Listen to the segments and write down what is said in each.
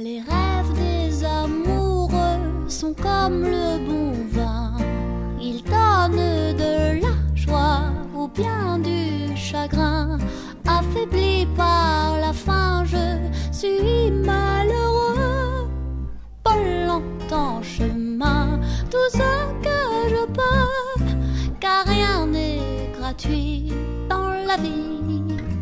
Les rêves des amoureux sont comme le bon vin. Ils donnent de la joie ou bien du chagrin. Affaibli par la faim, je suis malheureux. Pas longtemps chemin, tout ce que je peux, car rien n'est gratuit dans la vie.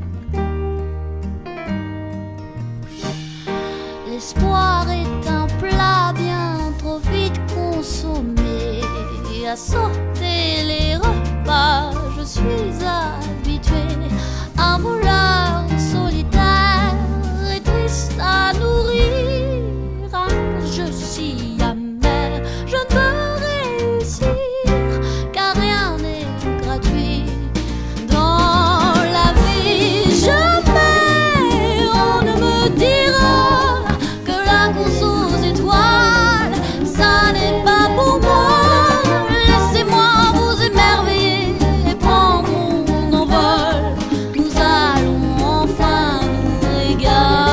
L'espoir est un plat bien trop vite consommé. À sauter les repas, je suis habitué. Un voleur solitaire et triste à nourrir. Un jeu si amer, je ne peux réussir, car rien n'est gratuit dans la vie. Jamais on ne me dira que la course aux étoiles, ça n'est pas pour moi. Laissez-moi vous émerveiller et prendre mon envol. Nous allons enfin nous régaler.